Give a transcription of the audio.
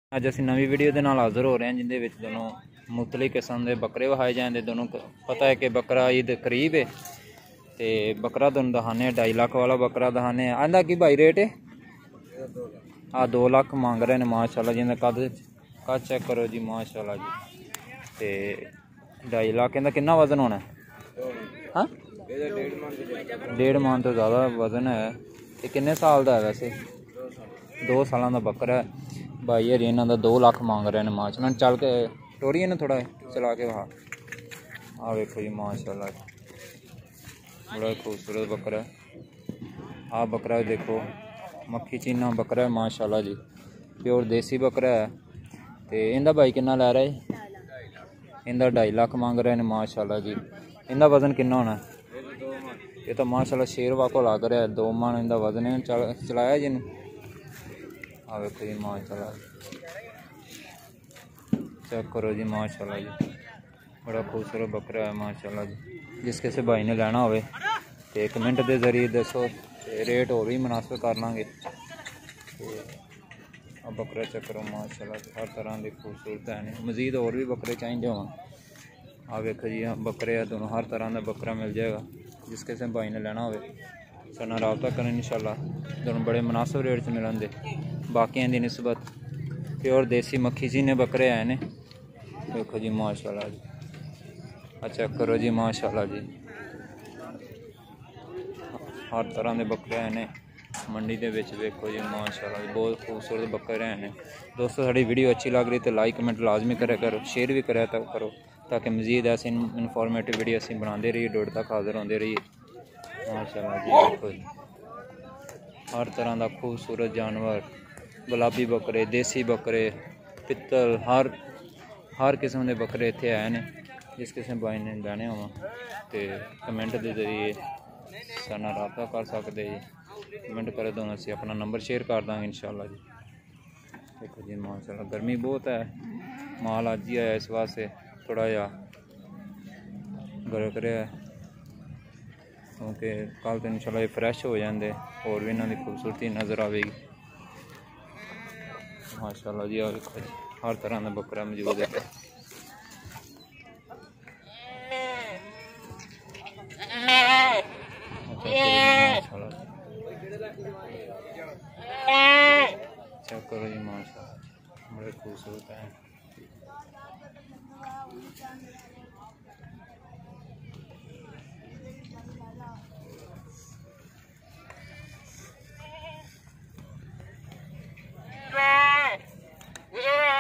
अज असी नवी वीडियो के नाल हाज़र हो रहे हैं जिंदे विच दोनों मुख्तलिफ किस्म के बकरे वहाए जाते। दोनों पता है कि बकरा ईद करीब है तो बकरा दोनों दहाने 2.5 लाख वाला बकरा दहाने। आंदा की भाई रेट है? 2 लाख मांग रहे हैं माशाल्लाह। जिंदा कद चेक करो जी माशाल्लाह जी। तो 2.5 लाख इंदा कितना वजन होना है? हाँ 1.5 मन तो ज़्यादा वजन है। तो किन्ने साल का है वैसे? 2 साल का बकरा है। भाई हरी इन्हों का 2 लाख मांग रहे हैं माशाल्लाह। चल के टोरिए ना थोड़ा चला के वहा आ वेखो जी माशाल्लाह बड़ा खूबसूरत बकरा है। आ बकरा देखो मक्खी चीना बकरा है माशाल्लाह जी। प्योर देसी बकरा है। तो इनका भाई कितना लै रहा है? इनका 2.5 लाख मांग रहे हैं माशाल्लाह जी। इनका वजन कितना होना है? ये तो माशाल्लाह शेर वाको लग रहा है। 2 मन इनका वजन है। चलाया जी आ वेखो जी माशाल्लाह चेक करो जी माशाल्लाह जी बड़ा खूबसूरत बकरा है माशाल्लाह जी। जिस किसी भाई ने लेना हो तो कमेंट के जरिए दसो रेट और भी मुनासिब कर लाँगे। बकरा चेक करो माशाल्लाह हर तरह की खूबसूरत है। मजीद और भी बकरे चाहिए हो आ वेखो जी बकरे है दोनों हर तरह का बकरा मिल जाएगा। जिस किसी भाई ने लेना हो साथ रबता करें इंशाल्लाह दोनों बड़े मुनासिब रेट से मिलेंगे। बाकियों की निस्बत प्योर देसी मक्खी चीने बकरे आए ने। देखो जी माशाल्लाह जी चेक करो जी माशाल्लाह जी हर तरह के बकरे आए ने मंडी के विच। देखो जी माशाल्लाह जी बहुत खूबसूरत बकरे हैं। दोस्तों साड़ी वीडियो अच्छी लग रही तो लाइक कमेंट लाजमी करा करो, शेयर भी करा करो ताकि मजीद ऐसी इनफॉर्मेटिव वीडियो असीं बनाते रहिए, डोड़ तक हाजिर होते रहिए माशाल्लाह जी। देखो जी हर तरह का खूबसूरत जानवर गुलाबी बकरे देसी बकरे पित्तल हर किस्म के बकरे इतने आए हैं। जिस किसी भाई ने लेने हो तो कमेंट के जरिए साथ रबता कर सकते जी। कमेंट करे तो असी अपना नंबर शेयर कर देंगे इंशाल्लाह जी। देखो जी माशाल्लाह गर्मी बहुत है माल अज ही आया इस वास्ते थोड़ा जा गरक रहा है क्योंकि कल तो इंशाल्लाह ये फ्रैश हो जाते और भी इन्हों की खूबसूरती नज़र आएगी माशाल्लाह जी। देखो जी हर तरह का बकरा मौजूद है। चेक करो जी माशाल्लाह बड़े खूबसूरत है।